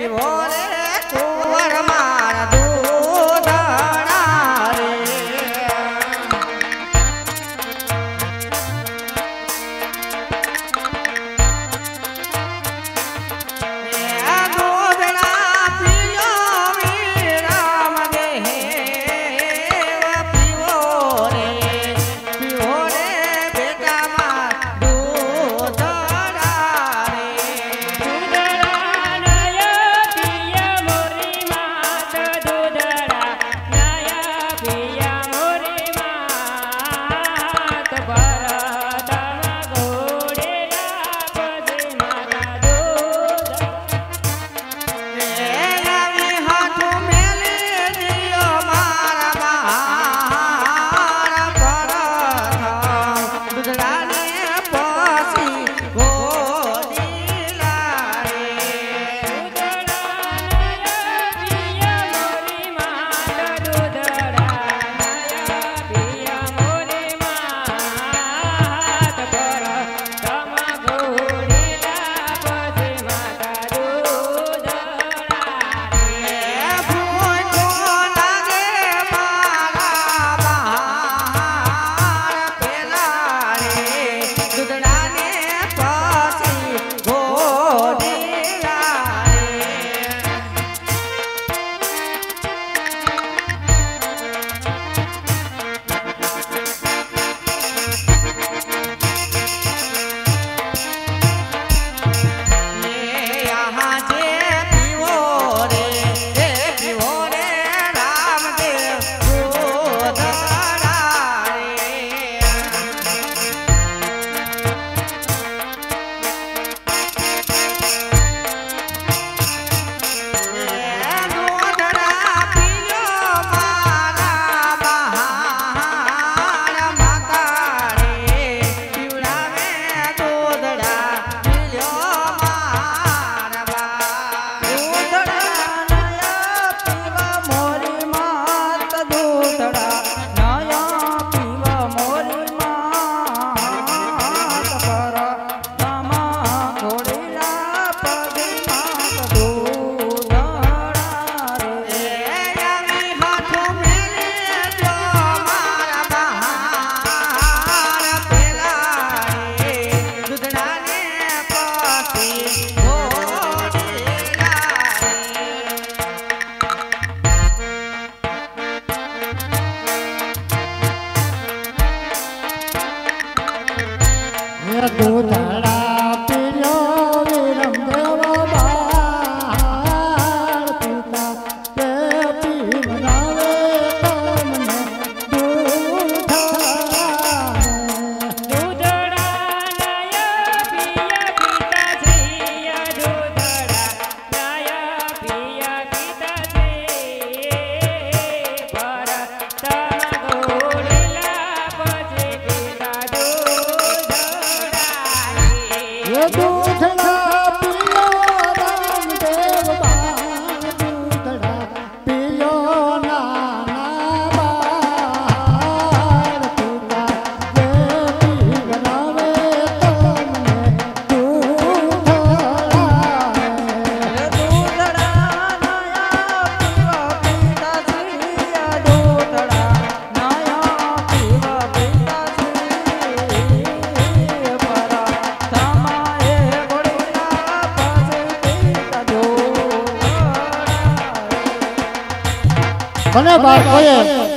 મને બાળકોએ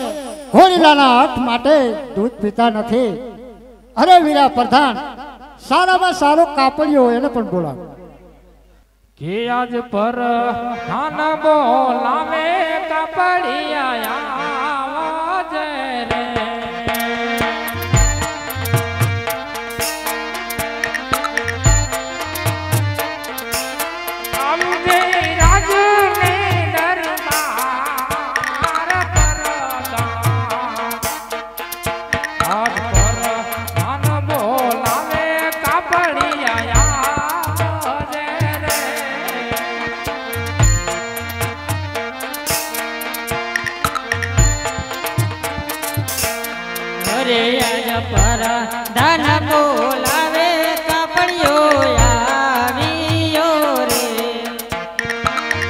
હોરીલાના હઠ માટે દૂધ પીતા નથી. અરે વીરા પ્રધાન, સારામાં સારો કાપડિયો એને પણ બોલાવો કે આજ પર ખાના બોલાવે કાપડિયા આવાજ રે. પર ધન બોલાવે કાપડિયો આવ્યો રે.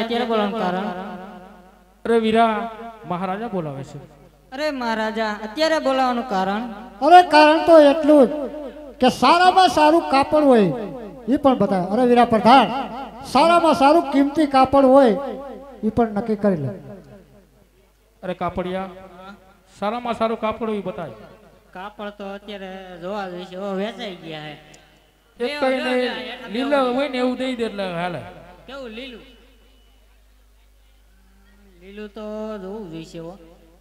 અત્યારે બોલાવવાનું કારણ? અરે વીરા મહારાજા બોલાવે છે. અરે મહારાજા અત્યારે બોલાવવાનું કારણ? અરે કારણ તો એટલું જ કે સારામાં સારું કાપડ હોય એ પણ બતાવે. અરે વીરા પ્રધાન, સારામાં સારું કિંમતી કાપડ હોય એ પણ નક્કી કરી લે. અરે કાપડિયા, સારામાં સારું કાપડ એ બતાય. કાપડ તો અત્યારે જોવા જઈશ, વેચાઈ ગયા હે. એક કઈ નહીં, લીલા હોય ને એવું દઈ દે એટલે હાલે. કેવું લીલું? લીલું તો જોવું જોઈશે હો.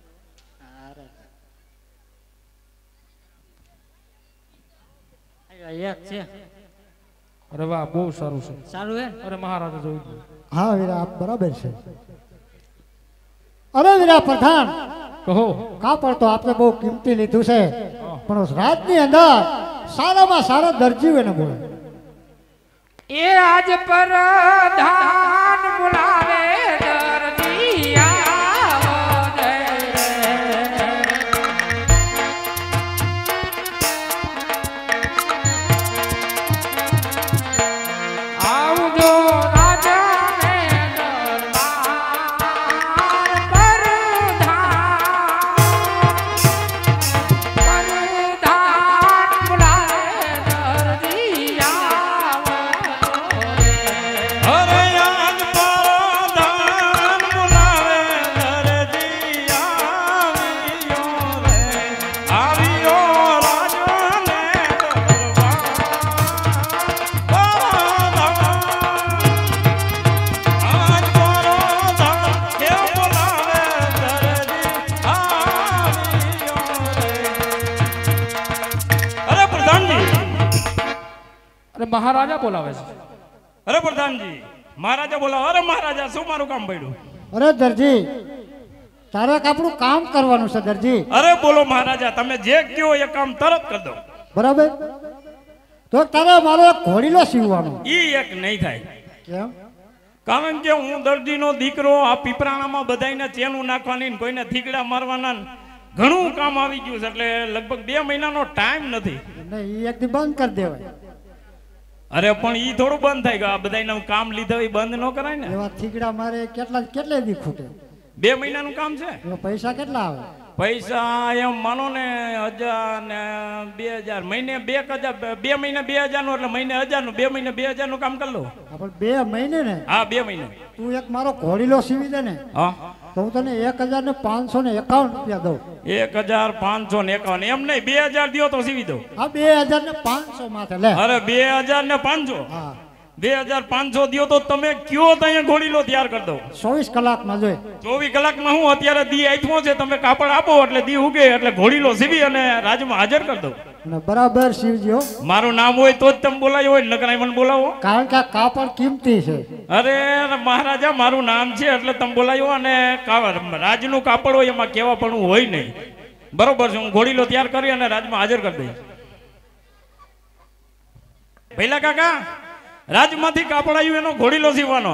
એક છે. અરે વાહ, બહુ સારું છે. સારું હે? અરે મહારાજા જોઈ લો. હા વીરા, આપ બરાબર છે. અરે વીરા પ્રધાન, કહો. કાપડ તો આપણે બહુ કિંમતી લીધું છે, પણ રાજની અંદર સારામાં સારા દરજી હોય ને બોલે. એ આજ પર ધાન બોલાવે દરજી આવો જય રે. આવજો રાજાને દરબાર પર ધાન બોલાવે દરજી આવો રે. અરે આજ પરધાન બોલાવે દરજી આવ્યો રે. આવ્યો રાજાને દરબાર આજ પરધાન કે બોલાવે દરજી આવ્યો રે. અરે પ્રધાનજી, અરે મહારાજા બોલાવે છે. અરે પ્રધાનજી, મહારાજા બોલાવો. અરે મહારાજા, શું મારું કામ પડ્યું? અરે દરજી, તારે આપણું કામ કરવાનું છે દરજી, અરે બોલો મહારાજા, તમે જે કયો એ કામ તરત કરી દો. બરાબર? તો તારે મારો એક ઘોડીલો સીવવાનો. ઈ એક નહીં થાય, કેમ? કારણ કે હું દરજીનો દીકરો, આ પીપરાણામાં બધાયને ચેનું નાખવાની ને કોઈને થીગડા મારવાના ને ઘણું કામ આવી ગયું છે, એટલે લગભગ 2 મહિનાનો ટાઈમ નથી. ને એ એક દી બંધ કરી દેવાય. અરે પણ ઈ થોડું બંધ થાય ગયું. આ બધાયનું કામ લીધા એ બંધ ન કરાય ને. એવા થીગડા મારે કેટલે દી ખૂટે? 2 મહિનાનું કામ છે. એવા પૈસા કેટલા આવે? પૈસા એમ માનો ને 1000 ને 2000, મહિને 2000, 2 મહિને 2000 નું, એટલે મહિને 1000 નું, 2 મહિને 2000 નું કામ કરી લો. આપણે 2 મહિને ને? હા, 2 મહિને. તું એક મારો ઘોડીલો સીવી દે ને, હા, તો હું તને 1551 રૂપિયા દઉં. 1551 એમ નહીં, 2000 દિયો તો સીવી દો. હા, 2500 માથે લે. અરે 2500, હા, 2500 દિયો તો તમે કયો તો અહીંયા ઘોડીલો તૈયાર કરી દો. 24 કલાકમાં જોઈ. 24 કલાકમાં હું અત્યારે દી આઠમો છે, તમે કાપડ આપો એટલે દી ઉગે એટલે ઘોડીલો સીવી અને રાજમાં હાજર કરી દો. અને બરાબર સીવજો. મારું નામ હોય તો જ તમે બોલાયો હોય, નકર મને બોલાવો. કારણ કે આ કાપડ કિંમતી છે. અરે મહારાજા, મારું નામ છે એટલે તમે બોલાયો, અને રાજનું કાપડ હોય એમાં કેવા પણ હોય નહીં. બરોબર છે, હું ઘોડીલો તૈયાર કરી અને રાજમાં હાજર કરી દઈશ. પહેલા કાકા, રાજમાંથી કાપડ આવ્યું એનો ઘોડીલો સીવવાનો.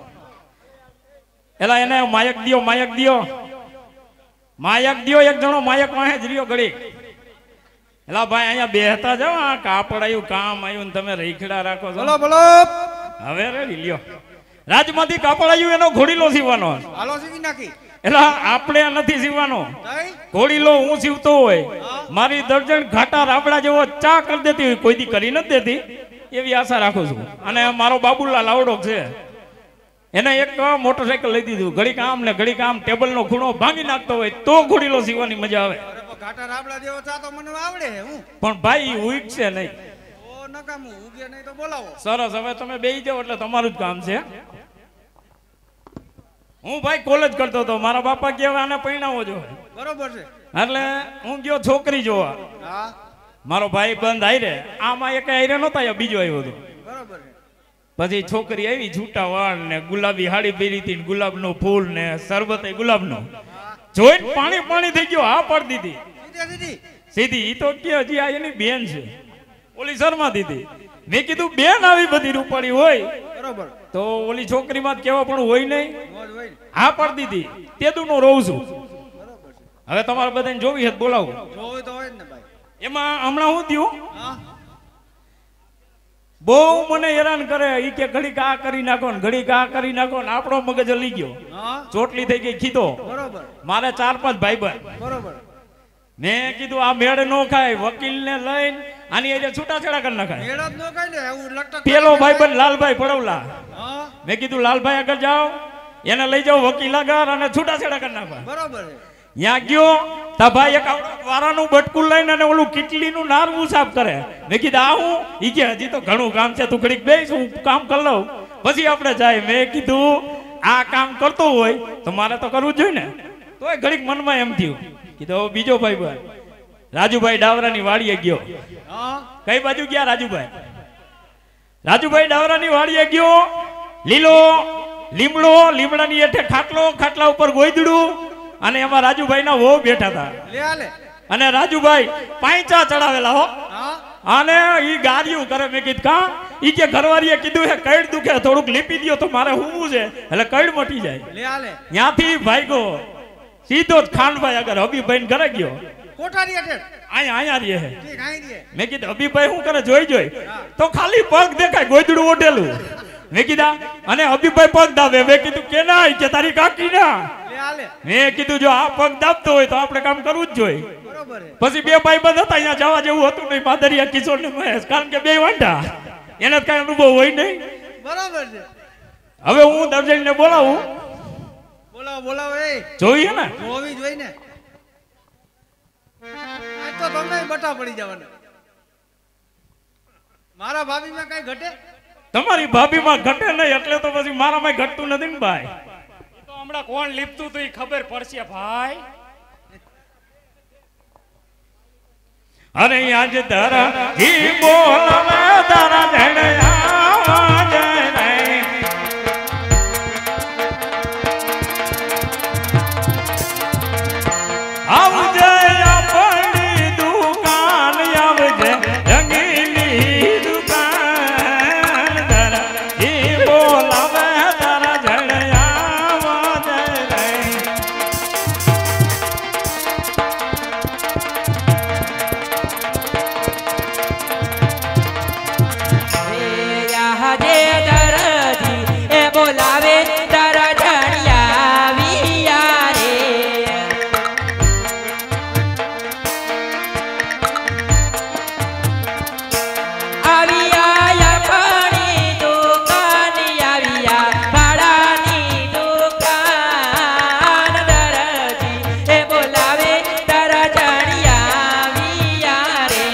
એલા એને માયક દિયો, માયક દિયો, માયક દિયો. એક જણો માયક વાહે જ રહ્યો ઘડી. એલા ભાઈ અહીંયા બેહતા જાઓ, આ કાપડ આવ્યું, કામ આવ્યું ને તમે રેખડા રાખો છો. બોલો બોલો. હવે રેડી લ્યો. રાજમાંથી કાપડ આવ્યું એનો ઘોડીલો સીવવાનો. હાલો સીવી નાખી. એલા આપણે નથી સીવવાનો. ઘોડીલો હું સીવતો હોય, મારી દર્જન ઘાટા રાબડા જેવો ચા કરી દેતી હોય, કોઈ દી કરી નથી દેતી એવી આશા રાખું છું. અને મારો બાબુલાલ આવડો છે, એને એક મોટરસાયકલ લઈ દીધું. ઘડી કામ ને ઘડી કામ, ટેબલનો ખૂણો ભાંગી નાખતો હોય તો ઘોડીલો સીવવાની મજા આવે. ઘાટા રાબડા જેવો ચા તો મને આવડે હું. પણ ભાઈ ઉગશે નહીં. ઓ નકામું ઉગે નહીં તો બોલાવો. સરસ, હવે તમે બેસી જાઓ એટલે તમારું જ કામ છે. હું ભાઈ કોલેજ કરતો હતો, મારા બાપા કે આને પરણાવો જો. બરોબર છે. એટલે હું ગયો છોકરી જોવા. હા, મારો ભાઈ બંધ આયરે, આમાં એક આયરે નહોતા આવ્યો, બીજો આવ્યો હતો. બરોબર છે. પછી છોકરી આવી, છૂટા વાળ ને ગુલાબી હાડી પહેરી હતી, ગુલાબનું ફૂલ ને શરબત ગુલાબનું. જોઈને પાણી પાણી થઈ ગયો. હા પાડી દીધી દીદી સીધી. ઈ તો કે હજી આ એની બેન છે, ઓલી શર્મા દીધી. મેં કીધું બેન આવી બધી રૂપાળી હોય બરોબર તો ઓલી છોકરીમાં કેવા પણ હોય નહીં. મોજ હોય ને. હા પાડી દીધી. તેદું નો રહું છું. બરોબર છે. હવે તમારે બધાને જોવી છે બોલાવું. જોવું તો હોય જ ને ભાઈ. એમાં હમણાં હું થયું, હા, બહુ મને હેરાન કરે. ઈ કે ઘડીક આ કરી નાખો ને ઘડીક આ કરી નાખો ને આપણો મગજ હલી ગયો. હા ચોટલી થઈ ગઈ કીધો. બરોબર મારે 4-5 ભાઈબંધ. બરોબર મેં કીધું આ મેળ નો ખાય, વકીલ ને લઈને આની આજે છૂટાછેડા કરી નાખાય. મેળા જ ન કાંઈ ને એવું લટક પેલો ભાઈબંધ લાલભાઈ પડવલા, હા મેં કીધું લાલભાઈ આગળ જાઓ, એને લઈ જાઓ વકીલ આગળ અને છૂટાછેડા કરી નાખવા. બરોબર છે ત્યાં ગયો તા ભાઈ એક વારાનું બટકું લઈને અને ઓલું કીટલીનું નારવું સાફ કરે. મેં કીધું આ હું? ઈ કે હજી તો ઘણું કામ છે, તું ઘડીક બેસ હું કામ કરી લઉં પછી આપણે જાય. મેં કીધું આ કામ કરતો હોય તો મારે તો કરવું જ જોઈએ ને. તોય ઘડીક મનમાં એમ થયું. કીધું હવે બીજો ભાઈ રાજુભાઈ ડાવરાની વાડીએ ગયો. હા કઈ બાજુ ગયા રાજુભાઈ? રાજુભાઈ ડાવરાની વાડીએ ગયો. લીલો લીમડો, લીમડાની હેઠે ખાટલો, ખાટલા ઉપર ગોઈદડું અને એમાં રાજુભાઈ ના વહુ બેઠા હતા. લે આલે અને રાજુભાઈ પાંચા ચડાવેલા હો. હા અને ઈ ગાર્યું કરે. મેં કીધું કા? ઈ કે ઘરવાળીએ કીધું હે કઈડ દુખે, થોડુંક લીપી દ્યો તો મારે હુંવું છે, એટલે કઈડ મટી જાય. લે આલે ત્યાંથી ભાગ્યો સીધો જ ખાંડભાઈ આગળ હબીભાઈ ઘરે ગયો. કોઠારી અટેડ અહીંયા રહે છે. ઠીક આઈ રે મેં કીધું અભિભાઈ શું કરે જોઈ તો ખાલી પગ દેખાય, ગોદડું ઓઢેલું. મેં કીધા અને અભિભાઈ પગ દાબે. મેં કીધું કે ના? કે તારી કાકી ના. લે આલે મેં કીધું જો આ પગ દાબતો હોય તો આપણે કામ કરવું જ જોઈએ. બરોબર છે પછી બે ભાઈ બંધ હતા, અહીંયા જવા જેવું હતું નહીં, માદરિયા કિશોર ને મહેશ, કારણ કે બે વાંઢા, એને કઈ અનુભવ હોય નહીં. બરોબર છે હવે હું દર્જનને બોલાવું, બોલાવો બોલાવો એ જોઈએ ને. જોવી જોઈ ને આજ તો તમને બટા પડી જવાના. મારા ભાભીમાં કઈ ઘટે? તમારી ભાભીમાં ઘટે નહીં એટલે તો પછી મારામાં ઘટતું નથી ને ભાઈ. તો હમણાં કોણ લીપતું તો એ ખબર પડશે ભાઈ. અરે આજ તારા ઈ બોલાવે તારા ધડયા જય આવજે આપણી દુકાન, આવજે રંગીલી દુકાન, તારા ઈ બોલાવે તારા ધડયા જય બોલાવે તારા ઢાળિયા વિયા રે. આવ્યા પાણી દુકાન, આવ્યા ભાડાની દુકાન, દરજી એ બોલાવે તારા ઢાળિયા વિયા રે.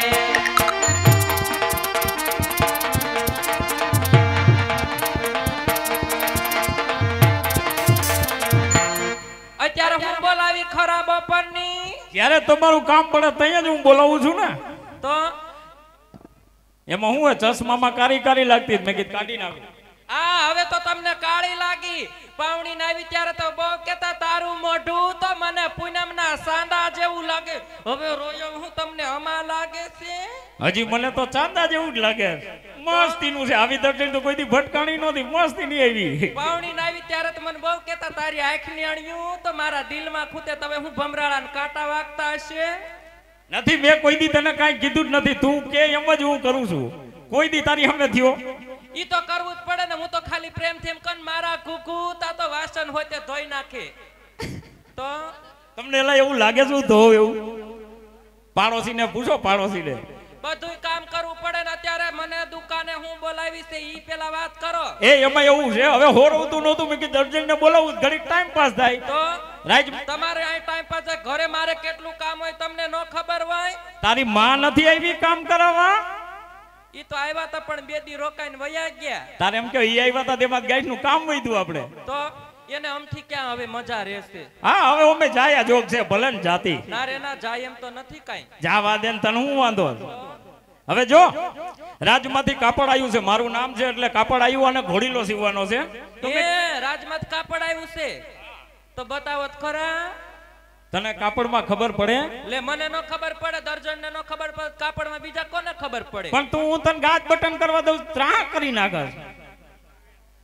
અત્યારે હું બોલાવી ખરા બપોરની. જ્યારે તમારું કામ પડે ત્યાં જ હું બોલાવું છું ને. તો એમાં હું ચશ્મામાં કારી લાગતી, મેં કીધું કાઢી નાખું. આ હવે તો તમને કાળી લાગી. પાવણી ના આવી ત્યારે તો બહુ કેતા તારું મોઢું તો મને પૂનમના સાંદા જેવું લાગે. હવે રોયો હું તમને હમા લાગે છે? હજી મને તો ચાંદા જેવું જ લાગે. મસ્તીનું છે. આવી દર્શન તો કોઈ દી ભટકાણી નહોતી, મસ્તી ની આવી. પાવણી ના આવી ત્યારે તો મને બહુ કેતા તારી આંખની અણિયું તો મારા દિલમાં ખૂતે. તમે હું ભમરાળાને કાંટા વાગતા હશે? નથી, મેં કોઈ દી તને કાંઈ કીધું જ નથી. તું કે એમ જ હું કરું છું. કોઈ દી તારી સામે થયો? ઈ તો કરવું જ પડે ને. હું તો ખાલી પ્રેમથી એમ કન મારા કુકુ તા તો વાસણ હોય તે ધોઈ નાખે. તો તમને એલા એવું લાગે છે ધો એવું? પાડોશીને પૂછો, પાડોશીને. બધું કામ કરવું પડે ને. અત્યારે મને દુકાને હું બોલાવી છે ઈ પેલા વાત કરો. એ એમાં એવું છે, હવે હોરવતું નહોતું, મેં કીધું દર્જનને બોલાવું, ઘડીક ટાઈમ પાસ થાય. તો રાજ તમારે આ ટાઈમ પાસ ઘરે મારે કેટલું કામ હોય તમને ન ખબર હોય? તારી માં નથી આવી કામ કરાવવા? ઈ તો આવ્યા તા પણ 2 દી રોકાઈને વયા ગયા. તારે એમ કે ઈ આવ્યા તા તેમાં ગાઈડ નું કામ વધ્યું આપણે. તો એને અમથી ક્યાં હવે મજા રહેશે? હા, હવે અમે જાયા જોગ છે, ભલે ને જાતી. ના રે ના, જાય એમ તો નથી કાઈ. જાવા દે ને, તને હું વાંધો? હવે જો રાજમાંથી કાપડ આવ્યું છે, મારું નામ છે એટલે કાપડ આવ્યું અને ઘોડીલો સીવવાનો છે. એ રાજમાંથી કાપડ આવ્યું છે તો બતાવો તો ખરા. તને કાપડમાં ખબર પડે? લે મને નો ખબર પડે, દર્જનને નો ખબર પડે, કાપડમાં બીજા કોને ખબર પડે? પણ તું હું તને ગાજ બટન કરવા દઉં ત્રાહ કરી નાખસ.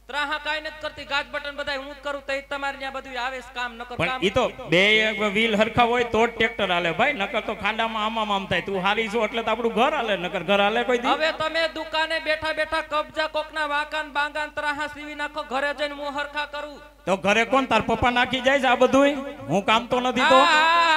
ત્રાહા કાઈ નથી કરતી ગાજ બટન બધાય હું જ કરું તો તમારે ત્યાં બધું આવે છે કામ નકર પણ કામ ઈ તો બે વ્હીલ હરખા હોય તો જ ટ્રેક્ટર હાલે ભાઈ, નકર તો ખાડામાં આમ થાય. તું હારી છો એટલે તો આપણું ઘર હાલે, નકર ઘર હાલે કોઈ દી? હવે તમે દુકાને બેઠા બેઠા કબજા કોકના વાકાન બાંગાન ત્રાહા સીવી નાખો, ઘરે જઈને હું હરખા કરું. તો ઘરે કોણ તાર પપ્પા નાખી જાય છે આ બધું? હું કામ તો નથી તો.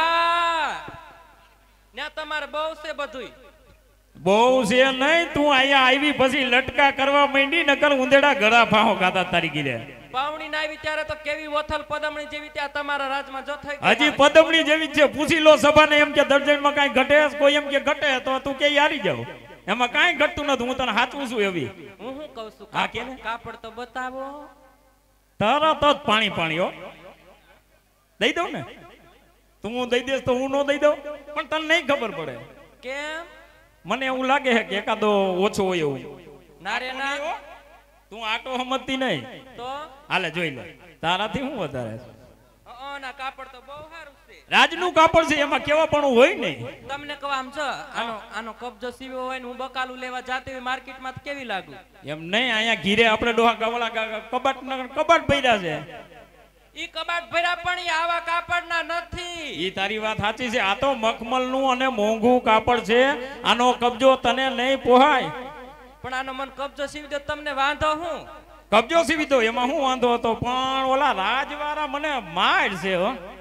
ત્યાં તમારે બહુ છે બધું. બહુ છે નહીં, તું અહીંયા આવી પછી લટકા કરવા માંડી, નકર ઉંદેડા ગળા ફાહો ખાતા તારી ગીરે. પાવણી ના આવી ત્યારે તો કેવી વથલ પદમણી જેવી ત્યાં તમારા રાજમાં જો થઈ હજી પદમણી જેવી જ છે. પૂછી લો સભાને એમ કે દર્જનમાં કાંઈ ઘટે, કોઈ એમ કે ઘટે તો તું કે હારી જાવ. એમાં કાંઈ ઘટતું નથી, હું તને સાચું છું એવી. હું શું કહું છું, હા, કે ને? કાપડ તો બતાવો. તરત જ પાણી હો દઈ દઉં ને. તું દઈ દેસ તો હું ન દઈ દઉં, પણ તને નહીં ખબર પડે. કેમ? મને એવું લાગે છે કે એકાદો ઓછો હોય એવું. ના રે ના, તું આટો સમજતી નહીં તો હાલે જોઈ લે, તારાથી હું વધારે છે. ના કાપડ તો બહુ સારું છે. રાજનું કાપડ છે, એમાં કેવા પણ હોય નહીં. તમને કહું આમ છો, આનો કબજો સીવ્યો હોય ને હું બકાલું લેવા જાતી હોય માર્કેટમાં તો કેવી લાગુ? એમ નહીં, અહીંયા ઘીરે આપણે ડોહા ગવલા કબાટ ભર્યા છે. ઈ કબાટ ભર્યા પણ ઈ આવા કાપડના નથી. ઈ તારી વાત સાચી છે. આ તો મખમલનું અને મોંઘું કાપડ છે. આનો કબજો તને નહીં પોહાય. પણ આનો મન કબજો સીવી દો તમને વાંધો હું? કબજો સીવી દો એમાં હું વાંધો હતો, પણ ઓલા રાજવાળા મને માર છે હો.